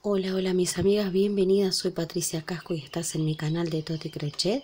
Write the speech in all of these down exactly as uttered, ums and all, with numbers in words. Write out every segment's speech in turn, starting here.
Hola, hola mis amigas, bienvenidas, soy Patricia Casco y estás en mi canal de Toti Crochet.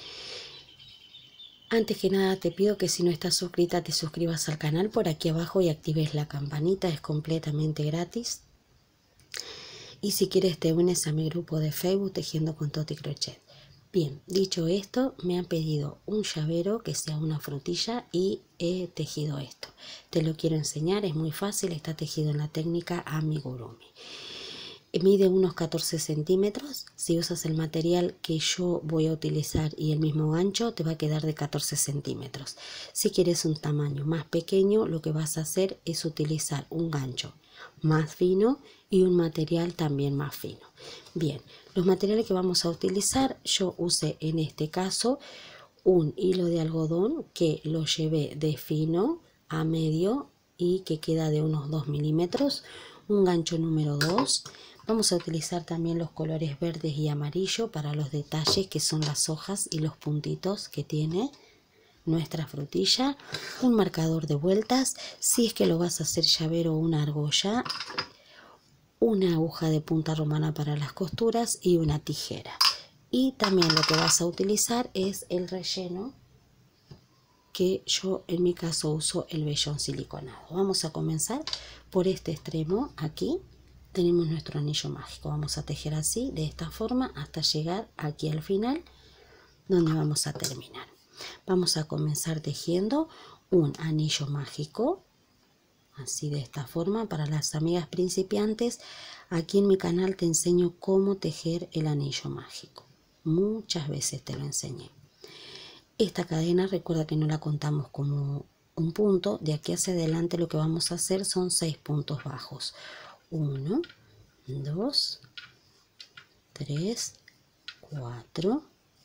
Antes que nada te pido que si no estás suscrita te suscribas al canal por aquí abajo y actives la campanita, es completamente gratis. Y si quieres te unes a mi grupo de Facebook Tejiendo con Toti Crochet. Bien, dicho esto, me han pedido un llavero que sea una frutilla y he tejido esto. Te lo quiero enseñar, es muy fácil, está tejido en la técnica amigurumi. Mide unos catorce centímetros. Si usas el material que yo voy a utilizar y el mismo gancho, te va a quedar de catorce centímetros. Si quieres un tamaño más pequeño, lo que vas a hacer es utilizar un gancho más fino y un material también más fino. Bien, los materiales que vamos a utilizar, yo usé en este caso un hilo de algodón que lo llevé de fino a medio y que queda de unos dos milímetros, un gancho número dos. Vamos a utilizar también los colores verdes y amarillo para los detalles que son las hojas y los puntitos que tiene nuestra frutilla, un marcador de vueltas, si es que lo vas a hacer llavero o una argolla, una aguja de punta romana para las costuras y una tijera. Y también lo que vas a utilizar es el relleno, que yo en mi caso uso el vellón siliconado. Vamos a comenzar por este extremo. Aquí tenemos nuestro anillo mágico. Vamos a tejer así, de esta forma, hasta llegar aquí al final, donde vamos a terminar. Vamos a comenzar tejiendo un anillo mágico, así de esta forma. Para las amigas principiantes, aquí en mi canal te enseño cómo tejer el anillo mágico. Muchas veces te lo enseñé. Esta cadena, recuerda que no la contamos como un punto. De aquí hacia adelante lo que vamos a hacer son seis puntos bajos. uno, dos, tres, cuatro,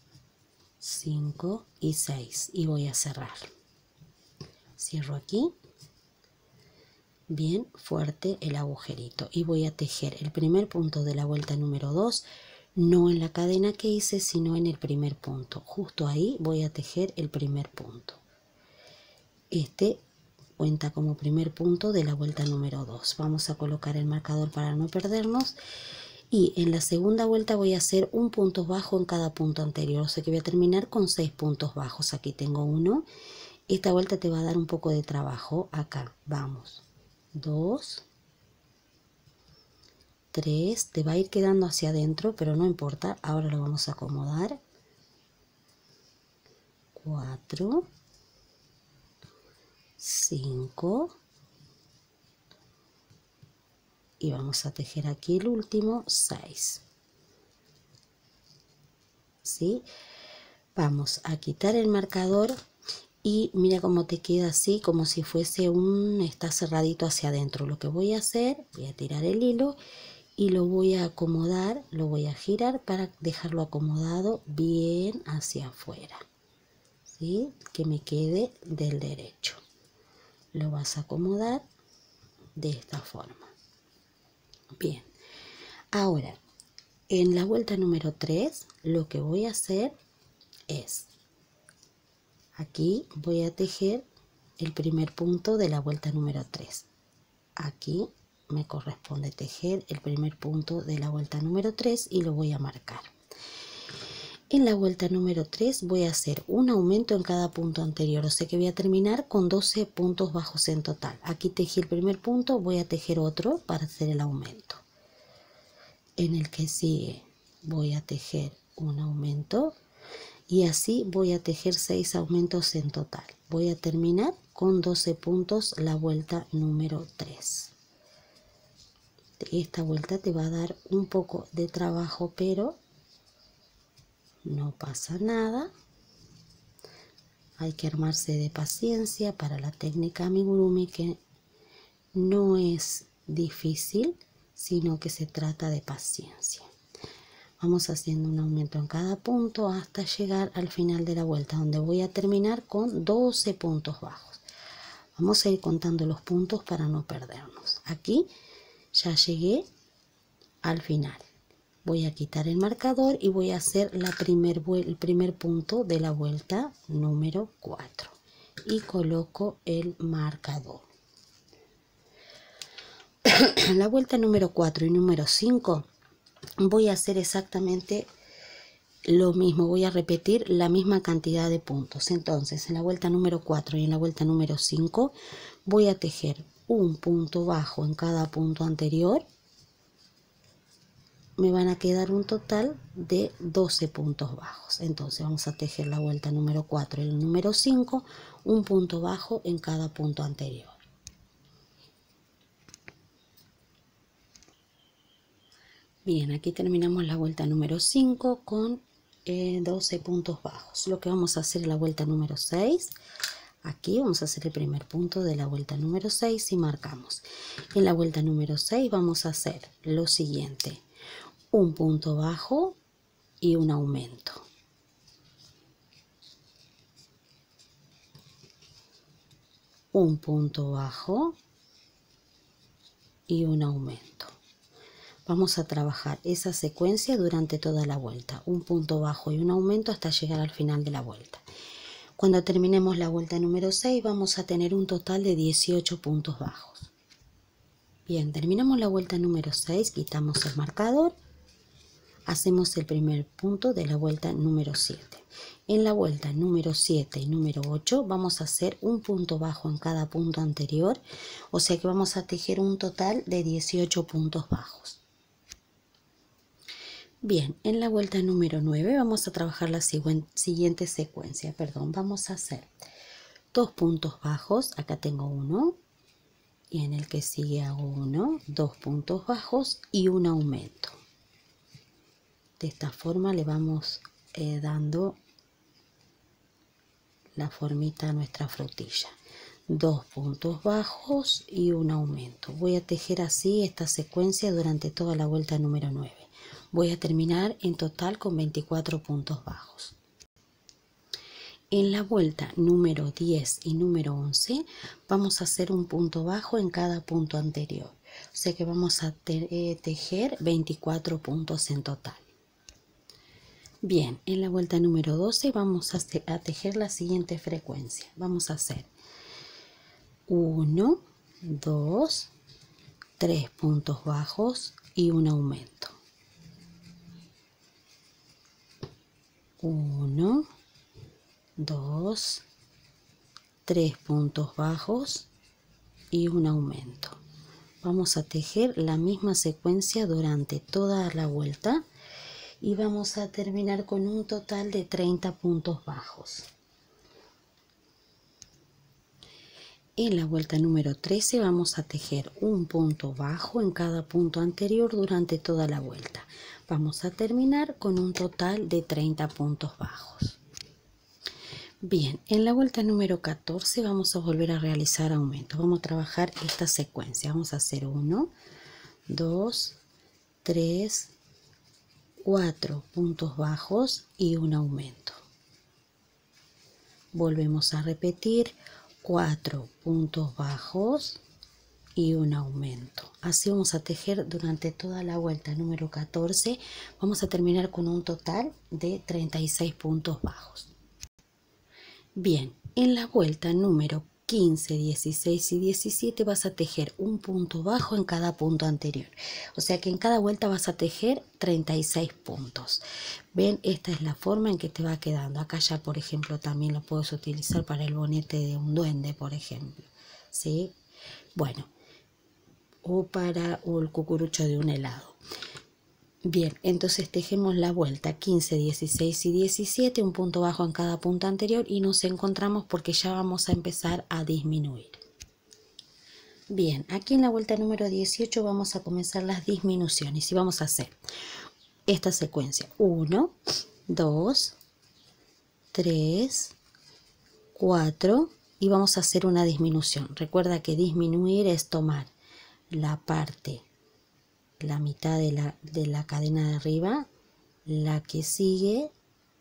cinco y seis. Y voy a cerrar. Cierro aquí. Bien fuerte el agujerito. Y voy a tejer el primer punto de la vuelta número dos. No en la cadena que hice, sino en el primer punto. Justo ahí voy a tejer el primer punto. Este cuenta como primer punto de la vuelta número dos. Vamos a colocar el marcador para no perdernos. Y en la segunda vuelta voy a hacer un punto bajo en cada punto anterior. O sea que voy a terminar con seis puntos bajos. Aquí tengo uno. Esta vuelta te va a dar un poco de trabajo. Acá, vamos. Dos. tres, te va a ir quedando hacia adentro, pero no importa, ahora lo vamos a acomodar. cuatro, cinco, y vamos a tejer aquí el último, seis. ¿Sí? Vamos a quitar el marcador y mira cómo te queda así, como si fuese un, está cerradito hacia adentro. Lo que voy a hacer, voy a tirar el hilo y lo voy a acomodar, lo voy a girar para dejarlo acomodado bien hacia afuera, ¿sí? Que me quede del derecho. Lo vas a acomodar de esta forma. Bien, ahora en la vuelta número tres lo que voy a hacer es, aquí voy a tejer el primer punto de la vuelta número tres. Aquí me corresponde tejer el primer punto de la vuelta número tres y lo voy a marcar. En la vuelta número tres voy a hacer un aumento en cada punto anterior, o sea que voy a terminar con doce puntos bajos en total. Aquí tejí el primer punto, voy a tejer otro para hacer el aumento. En el que sigue voy a tejer un aumento y así voy a tejer seis aumentos en total. Voy a terminar con doce puntos la vuelta número tres. Esta vuelta te va a dar un poco de trabajo, pero no pasa nada. Hay que armarse de paciencia para la técnica amigurumi, que no es difícil, sino que se trata de paciencia. Vamos haciendo un aumento en cada punto hasta llegar al final de la vuelta, donde voy a terminar con doce puntos bajos. Vamos a ir contando los puntos para no perdernos. Aquí ya llegué al final. Voy a quitar el marcador y voy a hacer la primer, el primer punto de la vuelta número cuatro. Y coloco el marcador. En la vuelta número cuatro y número cinco voy a hacer exactamente lo mismo, voy a repetir la misma cantidad de puntos. Entonces, en la vuelta número cuatro y en la vuelta número cinco voy a tejer un punto bajo en cada punto anterior. Me van a quedar un total de doce puntos bajos. Entonces vamos a tejer la vuelta número cuatro y el número cinco, un punto bajo en cada punto anterior. Bien, aquí terminamos la vuelta número cinco con eh, doce puntos bajos. Lo que vamos a hacer en la vuelta número seis, aquí vamos a hacer el primer punto de la vuelta número seis y marcamos. En la vuelta número seis vamos a hacer lo siguiente: un punto bajo y un aumento. Un punto bajo y un aumento. Vamos a trabajar esa secuencia durante toda la vuelta, un punto bajo y un aumento hasta llegar al final de la vuelta. Cuando terminemos la vuelta número seis vamos a tener un total de dieciocho puntos bajos. Bien, terminamos la vuelta número seis, quitamos el marcador, hacemos el primer punto de la vuelta número siete. En la vuelta número siete y número ocho vamos a hacer un punto bajo en cada punto anterior, o sea que vamos a tejer un total de dieciocho puntos bajos. Bien, en la vuelta número nueve vamos a trabajar la siguiente secuencia, perdón, vamos a hacer dos puntos bajos, acá tengo uno, y en el que sigue hago uno, dos puntos bajos y un aumento. De esta forma le vamos eh, dando la formita a nuestra frutilla. Dos puntos bajos y un aumento. Voy a tejer así esta secuencia durante toda la vuelta número nueve. Voy a terminar en total con veinticuatro puntos bajos. En la vuelta número diez y número once vamos a hacer un punto bajo en cada punto anterior. O sea que vamos a te eh, tejer veinticuatro puntos en total. Bien, en la vuelta número doce vamos a, a tejer la siguiente frecuencia. Vamos a hacer uno, dos, tres puntos bajos y un aumento. uno, dos, tres puntos bajos y un aumento. Vamos a tejer la misma secuencia durante toda la vuelta y vamos a terminar con un total de treinta puntos bajos. En la vuelta número trece vamos a tejer un punto bajo en cada punto anterior durante toda la vuelta. Vamos a terminar con un total de treinta puntos bajos. Bien, en la vuelta número catorce vamos a volver a realizar aumentos. Vamos a trabajar esta secuencia. Vamos a hacer uno, dos, tres, cuatro puntos bajos y un aumento. Volvemos a repetir cuatro puntos bajos y un aumento. Así vamos a tejer durante toda la vuelta número catorce. Vamos a terminar con un total de treinta y seis puntos bajos. Bien, en la vuelta número quince, dieciséis y diecisiete vas a tejer un punto bajo en cada punto anterior. O sea que en cada vuelta vas a tejer treinta y seis puntos. Ven, esta es la forma en que te va quedando. Acá ya, por ejemplo, también lo puedes utilizar para el bonete de un duende, por ejemplo. ¿Sí? Bueno, o para o el cucurucho de un helado. Bien, entonces tejemos la vuelta quince, dieciséis y diecisiete, un punto bajo en cada punto anterior y nos encontramos porque ya vamos a empezar a disminuir. Bien, aquí en la vuelta número dieciocho vamos a comenzar las disminuciones y vamos a hacer esta secuencia. uno, dos, tres, cuatro y vamos a hacer una disminución. Recuerda que disminuir es tomar la parte la mitad de la, de la cadena de arriba, la que sigue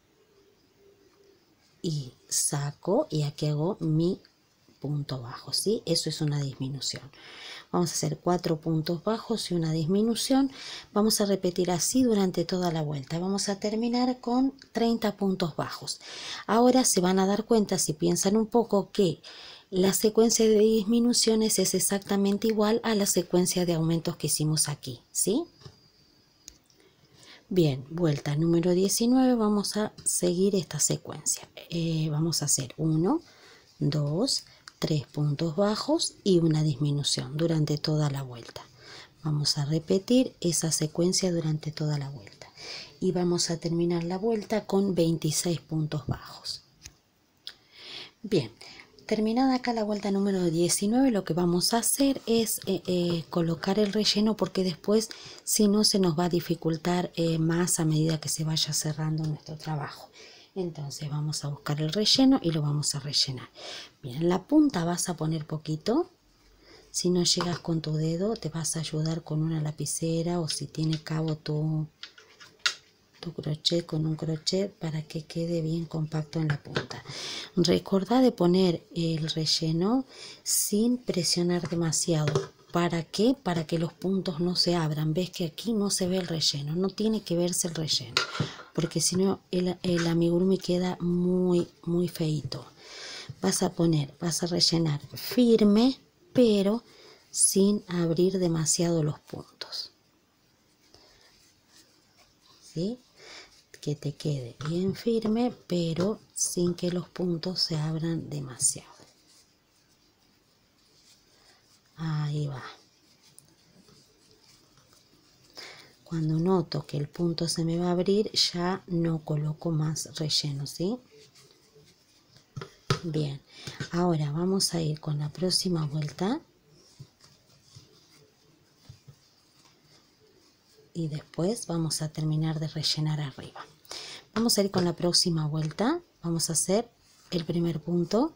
y saco y aquí hago mi punto bajo, ¿sí? Eso es una disminución. Vamos a hacer cuatro puntos bajos y una disminución. Vamos a repetir así durante toda la vuelta. Vamos a terminar con treinta puntos bajos. Ahora se van a dar cuenta, si piensan un poco, que La secuencia de disminuciones es exactamente igual a la secuencia de aumentos que hicimos aquí, ¿sí? Bien, vuelta número diecinueve, vamos a seguir esta secuencia. Eh, vamos a hacer uno, dos, tres puntos bajos y una disminución durante toda la vuelta. Vamos a repetir esa secuencia durante toda la vuelta. Y vamos a terminar la vuelta con veintiséis puntos bajos. Bien, terminada acá la vuelta número diecinueve, lo que vamos a hacer es eh, eh, colocar el relleno, porque después si no se nos va a dificultar eh, más a medida que se vaya cerrando nuestro trabajo. Entonces vamos a buscar el relleno y lo vamos a rellenar. Bien, en la punta vas a poner poquito. Si no llegas con tu dedo, te vas a ayudar con una lapicera, o si tiene cabo tu, tu crochet, con un crochet, para que quede bien compacto en la punta. Recordá de poner el relleno sin presionar demasiado. ¿Para qué? Para que los puntos no se abran. Ves que aquí no se ve el relleno, no tiene que verse el relleno, porque si no el, el amigurumi queda muy, muy feito. Vas a poner, vas a rellenar firme, pero sin abrir demasiado los puntos, ¿sí? Que te quede bien firme, pero sin que los puntos se abran demasiado. Ahí va. Cuando noto que el punto se me va a abrir, ya no coloco más relleno, ¿sí? Bien, ahora vamos a ir con la próxima vuelta. Y después vamos a terminar de rellenar arriba. Vamos a ir con la próxima vuelta. Vamos a hacer el primer punto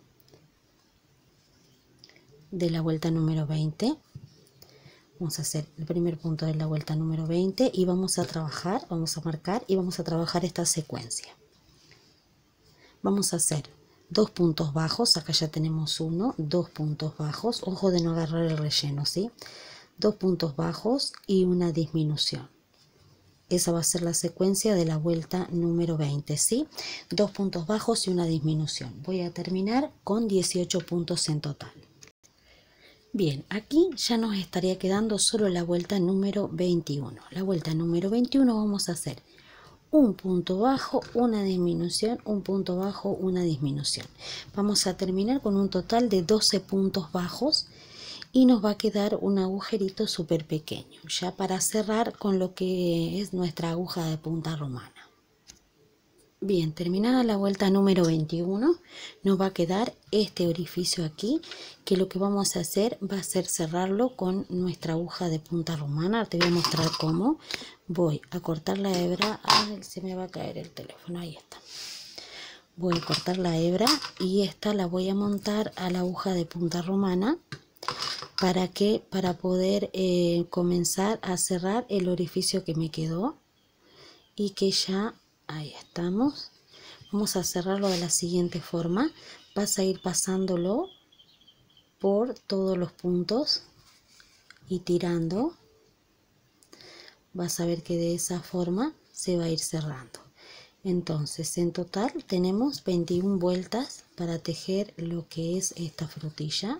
de la vuelta número veinte. Vamos a hacer el primer punto de la vuelta número veinte y vamos a trabajar, vamos a marcar y vamos a trabajar esta secuencia. Vamos a hacer dos puntos bajos, acá ya tenemos uno, dos puntos bajos, ojo de no agarrar el relleno, ¿sí? Dos puntos bajos y una disminución. Esa va a ser la secuencia de la vuelta número veinte, ¿sí? Dos puntos bajos y una disminución. Voy a terminar con dieciocho puntos en total. Bien, aquí ya nos estaría quedando solo la vuelta número veintiuno. La vuelta número veintiuno vamos a hacer un punto bajo, una disminución, un punto bajo, una disminución. Vamos a terminar con un total de doce puntos bajos y nos va a quedar un agujerito súper pequeño, ya para cerrar con lo que es nuestra aguja de punta romana. Bien, terminada la vuelta número veintiuno, nos va a quedar este orificio aquí, que lo que vamos a hacer va a ser cerrarlo con nuestra aguja de punta romana. Te voy a mostrar cómo. Voy a cortar la hebra. Ay, se me va a caer el teléfono, ahí está. Voy a cortar la hebra y esta la voy a montar a la aguja de punta romana. ¿Para qué? Para poder eh, comenzar a cerrar el orificio que me quedó y que ya... Ahí estamos. Vamos a cerrarlo de la siguiente forma. Vas a ir pasándolo por todos los puntos y tirando. Vas a ver que de esa forma se va a ir cerrando. Entonces, en total tenemos veintiuna vueltas para tejer lo que es esta frutilla.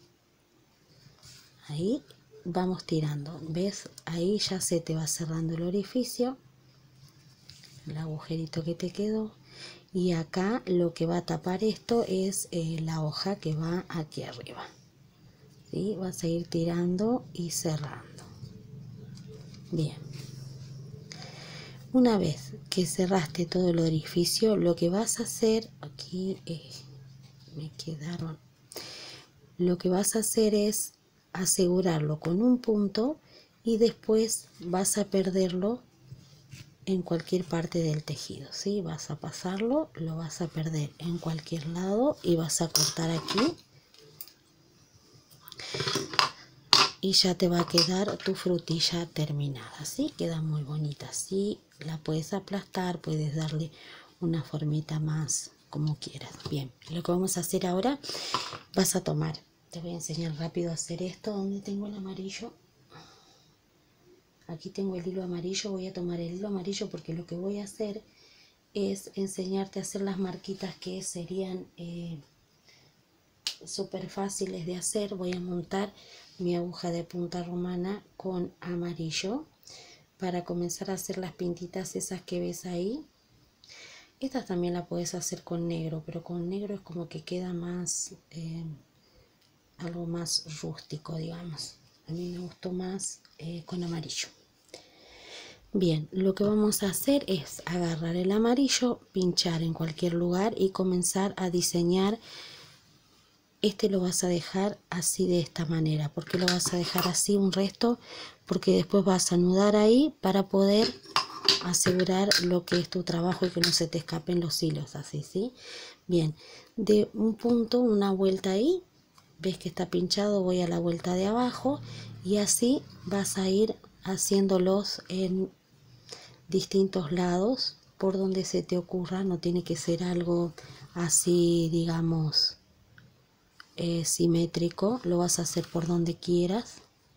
Ahí vamos tirando. ¿Ves? Ahí ya se te va cerrando el orificio. El agujerito que te quedó, y acá lo que va a tapar esto es eh, la hoja que va aquí arriba, ¿sí? Vas a ir tirando y cerrando. Bien, una vez que cerraste todo el orificio, lo que vas a hacer aquí eh, me quedaron lo que vas a hacer es asegurarlo con un punto y después vas a perderlo en cualquier parte del tejido, ¿sí? Vas a pasarlo, lo vas a perder en cualquier lado y vas a cortar aquí y ya te va a quedar tu frutilla terminada, ¿sí? Queda muy bonita, así la puedes aplastar, puedes darle una formita más como quieras. Bien, lo que vamos a hacer ahora, vas a tomar, te voy a enseñar rápido a hacer esto. ¿Dónde tengo el amarillo? Aquí tengo el hilo amarillo. Voy a tomar el hilo amarillo porque lo que voy a hacer es enseñarte a hacer las marquitas que serían eh, súper fáciles de hacer. Voy a montar mi aguja de punta romana con amarillo para comenzar a hacer las pintitas esas que ves ahí. Estas también la puedes hacer con negro, pero con negro es como que queda más, eh, algo más rústico, digamos. A mí me gustó más eh, con amarillo. Bien, lo que vamos a hacer es agarrar el amarillo, pinchar en cualquier lugar y comenzar a diseñar. Este lo vas a dejar así, de esta manera. ¿Por qué lo vas a dejar así un resto? Porque después vas a anudar ahí para poder asegurar lo que es tu trabajo y que no se te escapen los hilos, así, ¿sí? Bien, de un punto, una vuelta ahí, ves que está pinchado, voy a la vuelta de abajo y así vas a ir haciéndolos en distintos lados por donde se te ocurra. No tiene que ser algo así, digamos, eh, simétrico. Lo vas a hacer por donde quieras,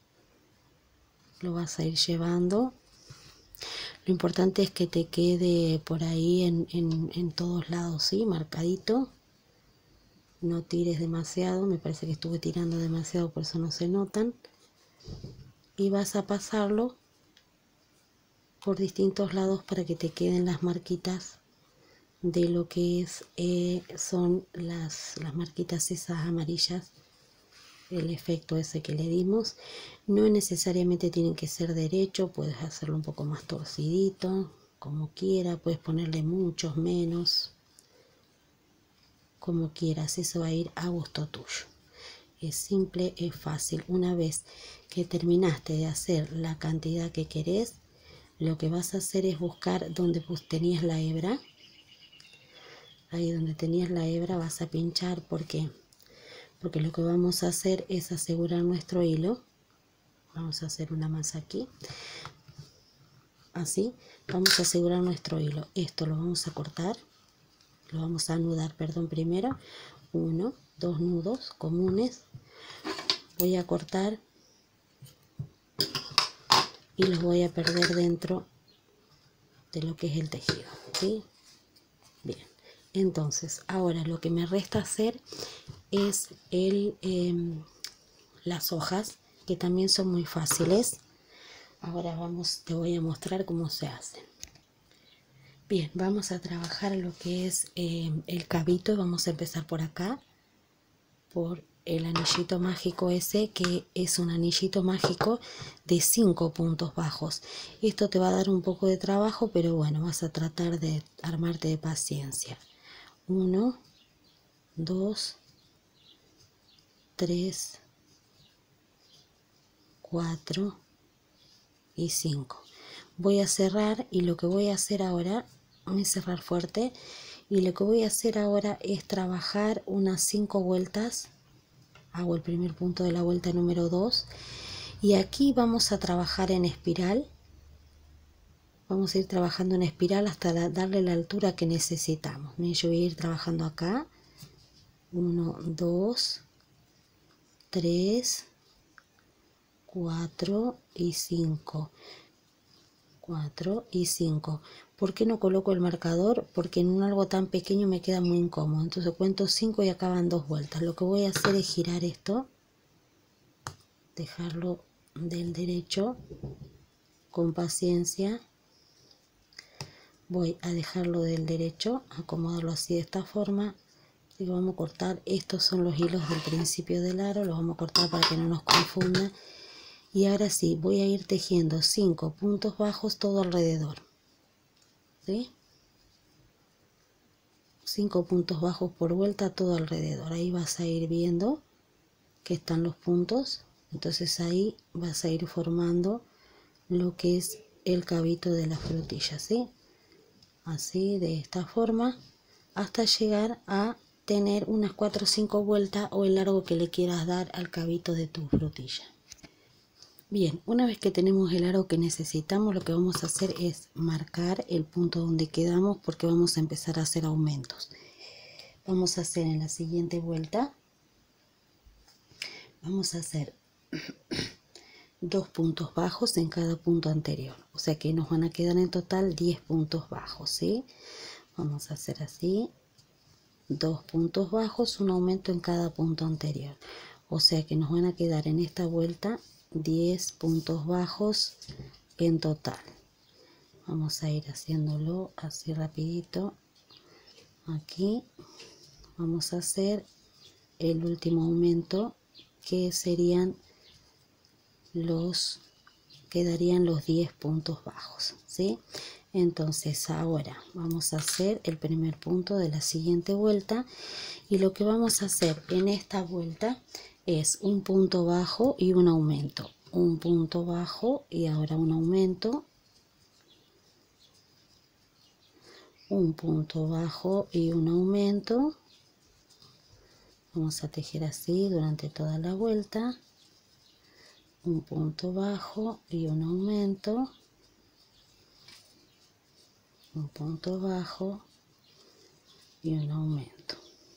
lo vas a ir llevando. Lo importante es que te quede por ahí en, en, en todos lados, ¿sí? Marcadito. No tires demasiado, me parece que estuve tirando demasiado, por eso no se notan. Y vas a pasarlo por distintos lados para que te queden las marquitas de lo que es eh, son las, las marquitas esas amarillas, el efecto ese que le dimos. No necesariamente tienen que ser derecho, puedes hacerlo un poco más torcidito, como quiera, puedes ponerle muchos, menos, como quieras, eso va a ir a gusto tuyo. Es simple, es fácil. Una vez que terminaste de hacer la cantidad que querés, lo que vas a hacer es buscar donde pues tenías la hebra. Ahí donde tenías la hebra vas a pinchar. ¿Por qué? Porque lo que vamos a hacer es asegurar nuestro hilo. Vamos a hacer una más aquí. Así, vamos a asegurar nuestro hilo. Esto lo vamos a cortar. Lo vamos a anudar, perdón, primero. Uno, dos nudos comunes. Voy a cortar y los voy a perder dentro de lo que es el tejido, ¿sí? Bien, entonces ahora lo que me resta hacer es el, eh, las hojas, que también son muy fáciles. Ahora vamos, te voy a mostrar cómo se hacen. Bien, vamos a trabajar lo que es eh, el cabito. Vamos a empezar por acá, por el anillito mágico ese, que es un anillito mágico de cinco puntos bajos. Esto te va a dar un poco de trabajo, pero bueno, vas a tratar de armarte de paciencia. Uno, dos, tres, cuatro y cinco. Voy a cerrar y lo que voy a hacer ahora, voy a cerrar fuerte, y lo que voy a hacer ahora es trabajar unas cinco vueltas. Hago el primer punto de la vuelta número dos y aquí vamos a trabajar en espiral. Vamos a ir trabajando en espiral hasta la, darle la altura que necesitamos. Miren, yo voy a ir trabajando acá. uno, dos, tres, cuatro y cinco. cuatro y cinco. ¿Por qué no coloco el marcador? Porque en un algo tan pequeño me queda muy incómodo. Entonces cuento cinco y acaban dos vueltas. Lo que voy a hacer es girar esto, dejarlo del derecho con paciencia. Voy a dejarlo del derecho, acomodarlo así de esta forma. Y vamos a cortar, estos son los hilos del principio del aro, los vamos a cortar para que no nos confunda. Y ahora sí, voy a ir tejiendo cinco puntos bajos todo alrededor, ¿sí? cinco puntos bajos por vuelta todo alrededor. Ahí vas a ir viendo que están los puntos. Entonces ahí vas a ir formando lo que es el cabito de la frutilla, ¿sí? Así, de esta forma, hasta llegar a tener unas cuatro o cinco vueltas o el largo que le quieras dar al cabito de tu frutilla. Bien, una vez que tenemos el aro que necesitamos, lo que vamos a hacer es marcar el punto donde quedamos, porque vamos a empezar a hacer aumentos. Vamos a hacer en la siguiente vuelta, vamos a hacer dos puntos bajos en cada punto anterior, o sea que nos van a quedar en total diez puntos bajos, ¿sí? Vamos a hacer así, dos puntos bajos, un aumento en cada punto anterior, o sea que nos van a quedar en esta vuelta diez puntos bajos en total. Vamos a ir haciéndolo así rapidito. Aquí vamos a hacer el último aumento, que serían los quedarían los diez puntos bajos, ¿sí? Entonces ahora vamos a hacer el primer punto de la siguiente vuelta, y lo que vamos a hacer en esta vuelta es un punto bajo y un aumento, un punto bajo y ahora un aumento, un punto bajo y un aumento. Vamos a tejer así durante toda la vuelta, un punto bajo y un aumento, un punto bajo y un aumento,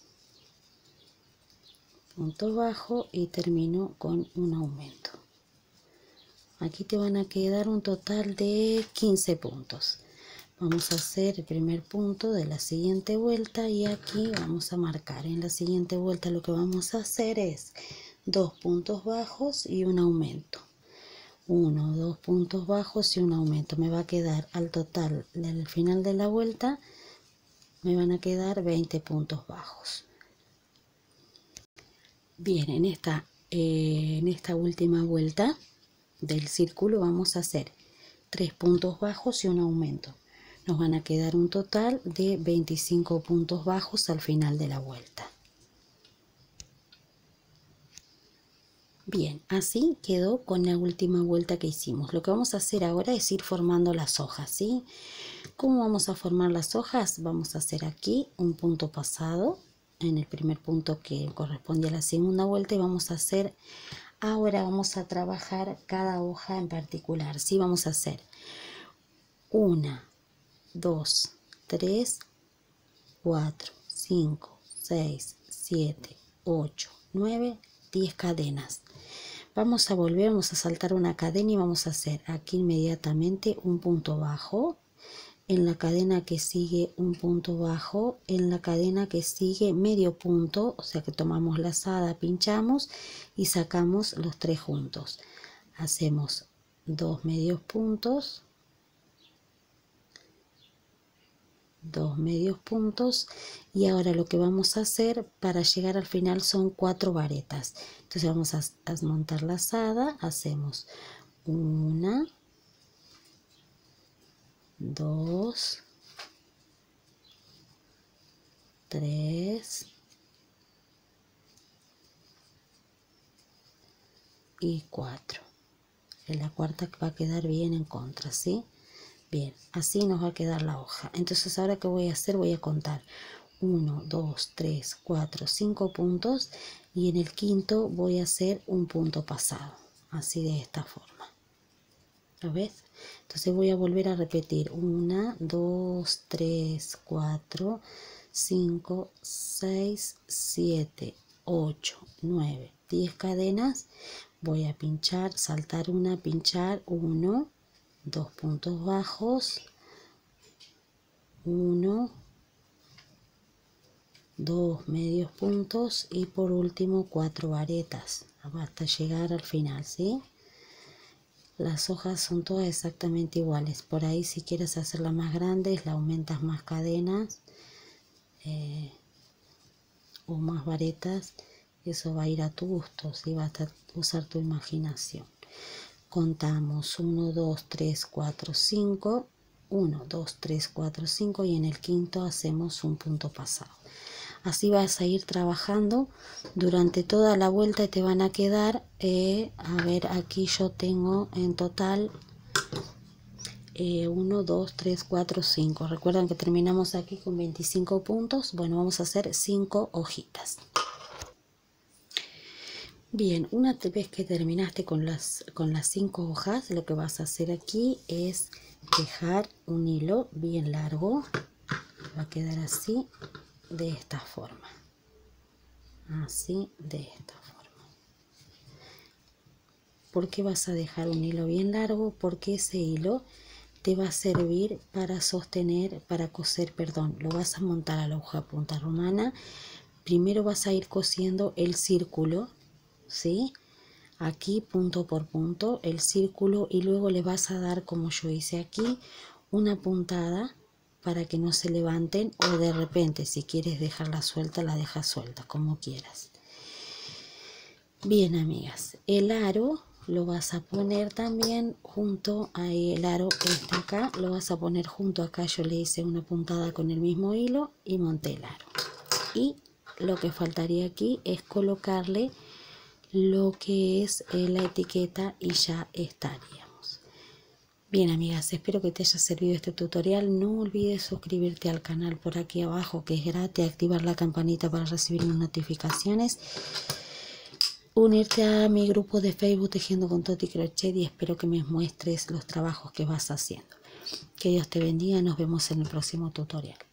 punto bajo y termino con un aumento. Aquí te van a quedar un total de quince puntos. Vamos a hacer el primer punto de la siguiente vuelta y aquí vamos a marcar. En la siguiente vuelta lo que vamos a hacer es dos puntos bajos y un aumento. Uno, dos puntos bajos y un aumento. Me va a quedar al total, al final de la vuelta, me van a quedar veinte puntos bajos. Bien, en esta, eh, en esta última vuelta del círculo vamos a hacer tres puntos bajos y un aumento. Nos van a quedar un total de veinticinco puntos bajos al final de la vuelta. Bien, así quedó con la última vuelta que hicimos. Lo que vamos a hacer ahora es ir formando las hojas, ¿sí? ¿Cómo vamos a formar las hojas? Vamos a hacer aquí un punto pasado en el primer punto que corresponde a la segunda vuelta, y vamos a hacer, ahora vamos a trabajar cada hoja en particular, ¿sí? Vamos a hacer una, dos, tres, cuatro, cinco, seis, siete, ocho, nueve, diez cadenas. Vamos a volver, vamos a saltar una cadena y vamos a hacer aquí inmediatamente un punto bajo, en la cadena que sigue un punto bajo, en la cadena que sigue medio punto, o sea que tomamos lazada, pinchamos y sacamos los tres juntos. Hacemos dos medios puntos, dos medios puntos, y ahora lo que vamos a hacer para llegar al final son cuatro varetas. Entonces vamos a, a montar lazada, hacemos una, dos, tres y cuatro. En la cuarta va a quedar bien en contra, ¿sí? Bien, así nos va a quedar la hoja. Entonces ahora que voy a hacer, voy a contar uno, dos, tres, cuatro, cinco puntos, y en el quinto voy a hacer un punto pasado, así de esta forma. ¿Lo ves? Entonces voy a volver a repetir una, dos, tres, cuatro, cinco, seis, siete, ocho, nueve, diez cadenas. Voy a pinchar, saltar una, pinchar uno, dos puntos bajos, uno, dos medios puntos y por último cuatro varetas hasta llegar al final, ¿sí? Las hojas son todas exactamente iguales. Por ahí, si quieres hacerla más grande, la aumentas más cadenas eh, o más varetas. Eso va a ir a tu gusto, ¿sí? Vas a usar tu imaginación. Contamos uno, dos, tres, cuatro, cinco. uno, dos, tres, cuatro, cinco, y en el quinto hacemos un punto pasado. Así vas a ir trabajando durante toda la vuelta y te van a quedar, eh, a ver, aquí yo tengo en total eh, uno, dos, tres, cuatro, cinco. Recuerdan que terminamos aquí con veinticinco puntos. Bueno, vamos a hacer cinco hojitas. Bien, una vez que terminaste con las, con las cinco hojas, lo que vas a hacer aquí es dejar un hilo bien largo. Va a quedar así, de esta forma. Así, de esta forma. ¿Por qué vas a dejar un hilo bien largo? Porque ese hilo te va a servir para sostener, para coser, perdón, lo vas a montar a la hoja punta romana. Primero vas a ir cosiendo el círculo, ¿sí? Aquí punto por punto el círculo, y luego le vas a dar, como yo hice aquí, una puntada para que no se levanten, o de repente si quieres dejarla suelta, la dejas suelta, como quieras. Bien, amigas, el aro lo vas a poner también junto a el aro este acá, lo vas a poner junto acá. Yo le hice una puntada con el mismo hilo y monté el aro. Y lo que faltaría aquí es colocarle lo que es la etiqueta y ya estaríamos. Bien, amigas, espero que te haya servido este tutorial. No olvides suscribirte al canal por aquí abajo, que es gratis, activar la campanita para recibir mis notificaciones, unirte a mi grupo de Facebook Tejiendo con Toti Crochet, y espero que me muestres los trabajos que vas haciendo. Que Dios te bendiga, nos vemos en el próximo tutorial.